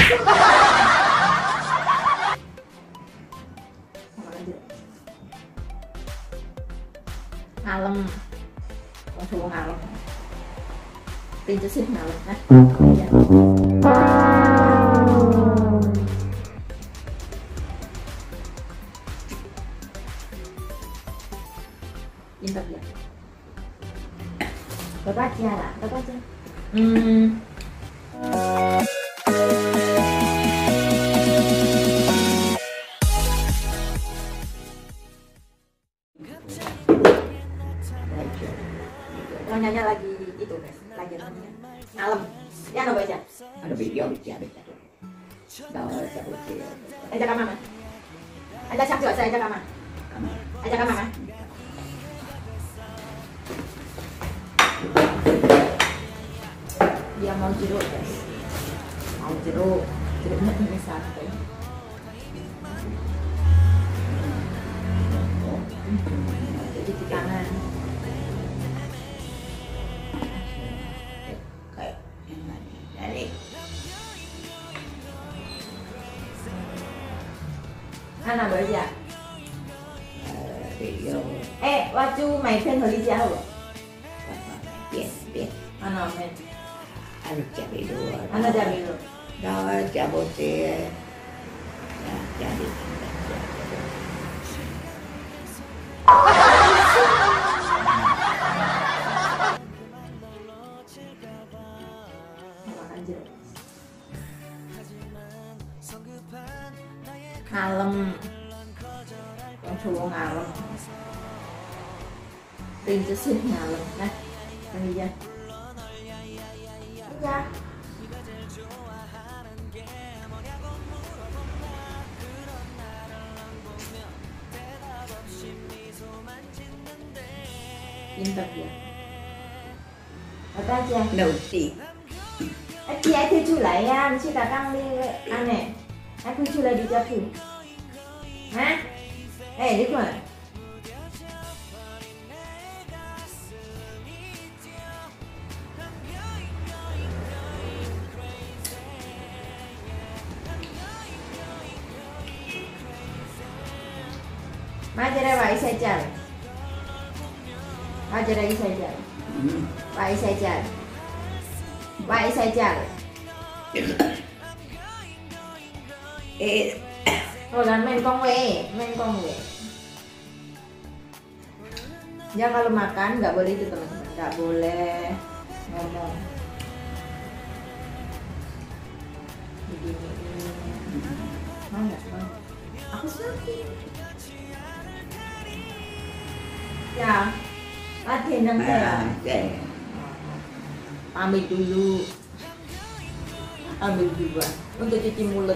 Ngalem, wong Jawa ngalem. Princess ngalem kan? Iya. Pintar dia. Bapak aja lah, bapak aja. Nyanyi lagi itu guys, lagi namanya ngalem. Ya nggak baca? Ada video baca. Dawa cabut dia. Ajak ke mama. Ajak siap juga, saya ajak ke mama. Ajak ke mama. Dia mau jeruk guys, mau jeruknya ini satu. Jadi di kanan. Kayak yang dari Ana bởi vì video waktu mày thêm thời đi chơi không? biết Ana men. Ada cari dua. Ana jadi dulu. Dawa cabut dia. Ya jadi. Makan jeruk. Ngalem, wong Jawa ngalem. Princess ngalem, nah, ini ya. Ya. Pintar dia. Apa aja? Đầu tiên. Chị ấy thì chú lấy à, chị đã đăng đi ăn này. Anh cứ chú lấy đi cho thử. Hả? Ê, đi rồi. Majera baik saja. Majera baik saja. Baik saja. Baik saja. Jangan main kong we. Ya kalau makan nggak boleh itu teman-teman, nggak boleh ngomong. Begini. Mau nggak? Mau. Aku sakit. Ya, latihan yang saya. Ambil dulu. Ambil juga untuk cuci mulut.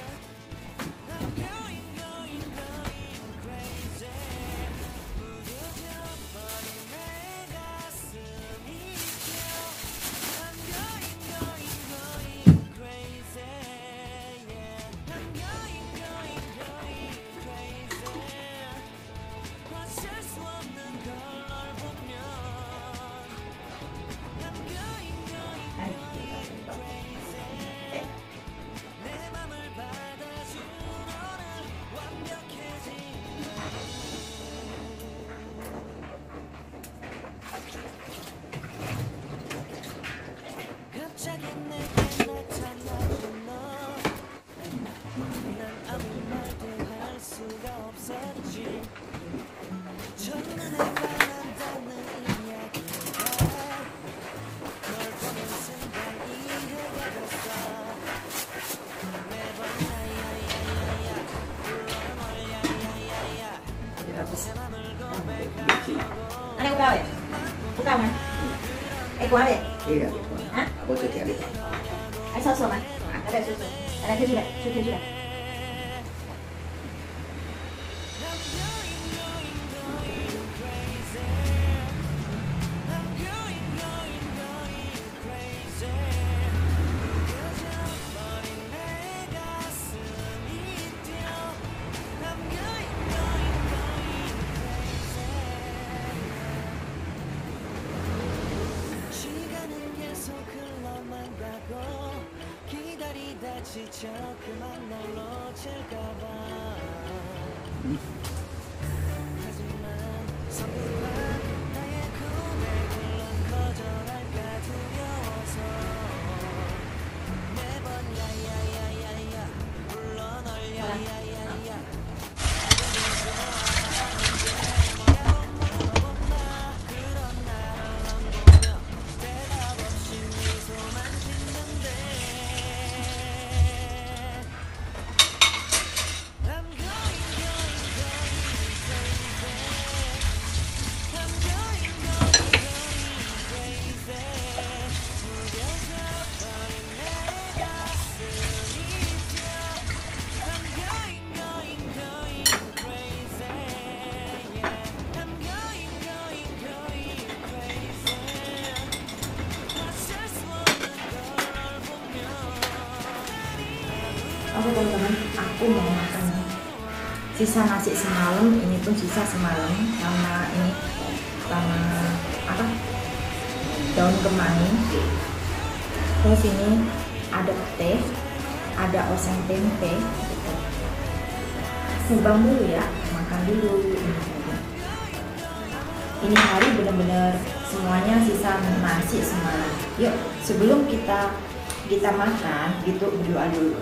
Anh em cao vậy? Có cao mà? Em quá vậy? Iya. Hah? Aku cuci aja. Anh sao sổ mà? Ada susu. Ada susu deh. Susu deh. Oke teman-teman, aku mau makan sisa nasi semalam. Ini pun sisa semalam sama ini sama apa, daun kemangi. Terus ini ada teh, ada oseng tempe gitu. Mukbang dulu ya, makan dulu. Ini hari benar-benar semuanya sisa nasi semalam. Yuk, sebelum kita makan itu berdoa dulu.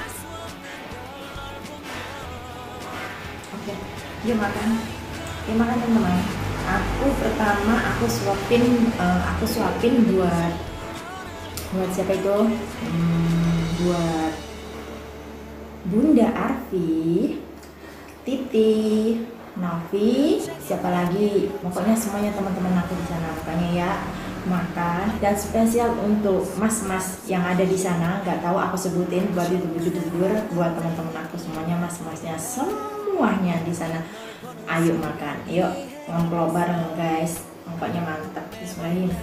Oke, yuk makan. Yuk makan teman-teman. Aku suapin buat siapa itu? Buat Bunda Arfi, Titi, Novi, siapa lagi? Pokoknya semuanya teman-teman aku di sana. Makanya ya makan, dan spesial untuk mas-mas yang ada di sana. Nggak tahu aku sebutin buat youtuber, buat teman-teman aku semuanya, mas-masnya semuanya di sana. Ayo makan, yuk ngobrol bareng guys. Pokoknya mantap. Bismillah.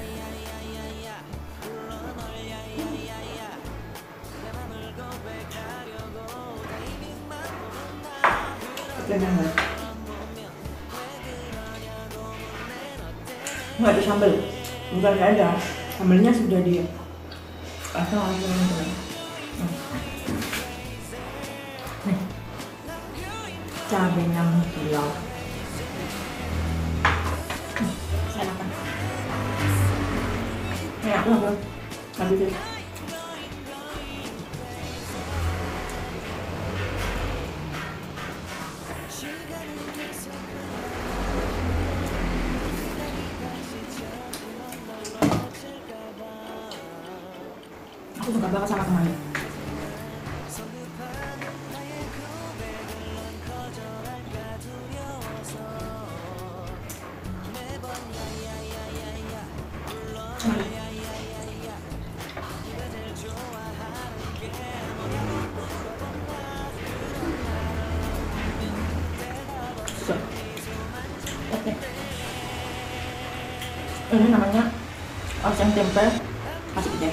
Nggak ada sambal, bukan nggak ada, sambalnya sudah di langsung nih, cabenya mengkilau. Saya makan enak banget, habis itu aku suka banget sama kemangi. Oke. Ini namanya oseng tempe kasih gede.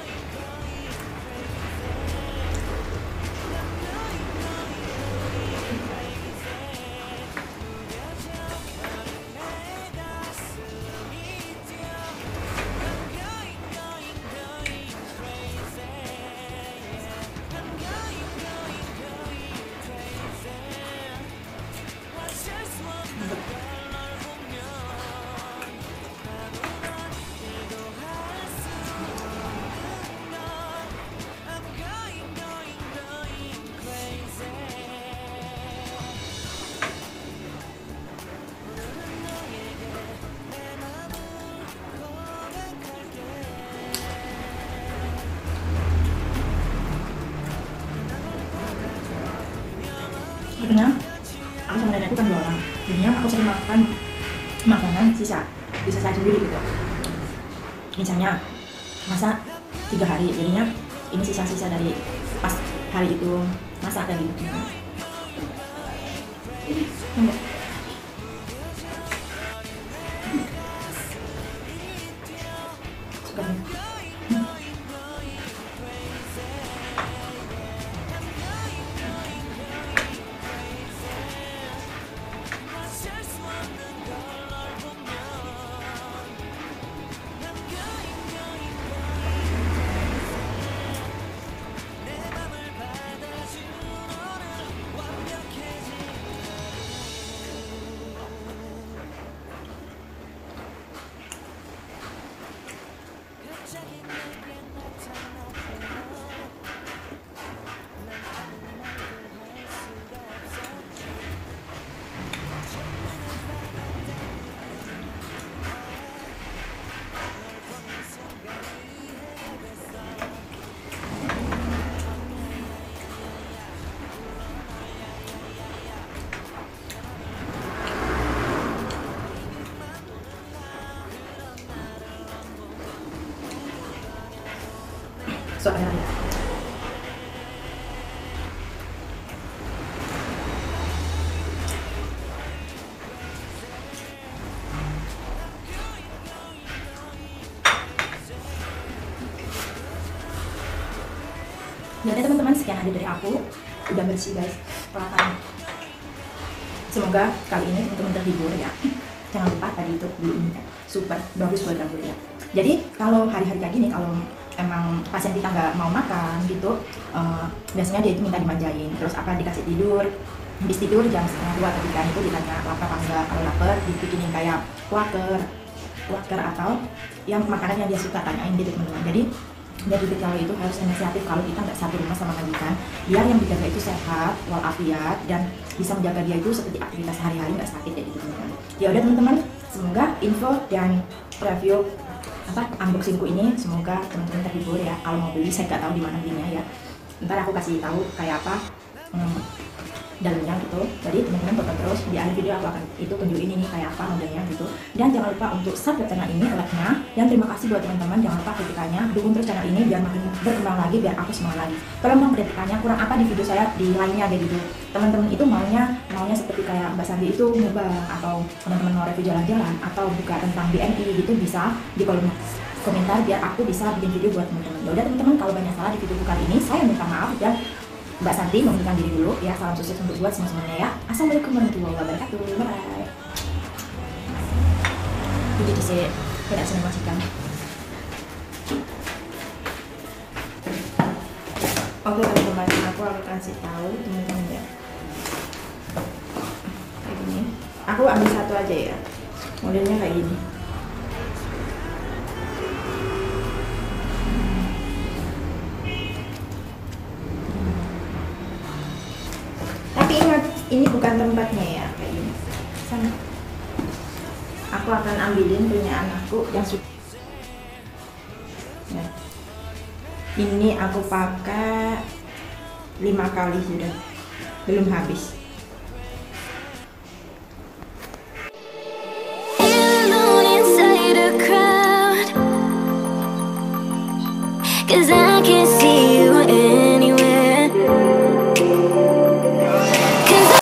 Sebenarnya aku sama nenekku kan 2 orang, jadinya aku sering makan makanan sisa saya sendiri gitu. Misalnya masak 3 hari, jadinya ini sisa-sisa dari pas hari itu masak kayak gitu. suapin lagi. Jadi teman-teman, sekian aja dari aku. Udah bersih guys peralatannya. Semoga kali ini teman-teman terhibur ya. Jangan lupa tadi itu beli ini ya, super bagus buat rambut ya. Jadi kalau hari-hari kayak gini, kalau emang pasien kita nggak mau makan gitu, biasanya dia itu minta dimanjain. Terus apa, dikasih tidur, habis tidur jam 1:30 atau 3 itu ditanya lapar apa enggak. Kalau lapar dibikinin kayak waker atau yang makanan yang dia suka, tanyain gitu teman-teman. Jadi dari kecil itu harus inisiatif kalau kita nggak satu rumah sama majikan, biar yang dijaga itu sehat walafiat dan bisa menjaga dia itu seperti aktivitas sehari-hari, nggak sakit ya gitu teman-teman. Ya udah teman-teman, semoga info dan review unboxingku ini semoga teman-teman terhibur ya. Kalau mau beli, saya nggak tahu di mana belinya ya, ntar aku kasih tahu kayak apa dalamnya gitu. Jadi teman-teman tonton terus, di akhir video aku akan itu tunjukin ini kayak apa modelnya gitu. Dan jangan lupa untuk subscribe channel ini, like-nya. Dan terima kasih buat teman-teman, jangan lupa kritikannya, dukung terus channel ini biar makin berkembang lagi, biar aku semangat lagi. Kalau mau kritikannya kurang apa di video saya, di lainnya kayak gitu. Teman-teman itu maunya seperti kayak Mbak Sandi itu mukbang, atau teman-teman mau review jalan-jalan, atau buka tentang BNI gitu, bisa di kolom komentar biar aku bisa bikin video buat teman-teman. Ya udah teman-teman, kalau banyak salah di video kali ini saya minta maaf, dan Mbak Santi membuka diri dulu ya. Salam sukses untuk buat semuanya ya. Assalamualaikum warahmatullahi wabarakatuh. Bye. Jadi saya tidak senang majikan. Oke teman-teman, aku akan kasih tahu teman-teman ya. Kayak gini. Aku ambil satu aja ya. Modelnya kayak gini. Ini bukan tempatnya ya, kayak gini. Sana. Aku akan ambilin punya anakku yang suka. Nah, ini aku pakai 5 kali sudah, belum habis. Cause I can see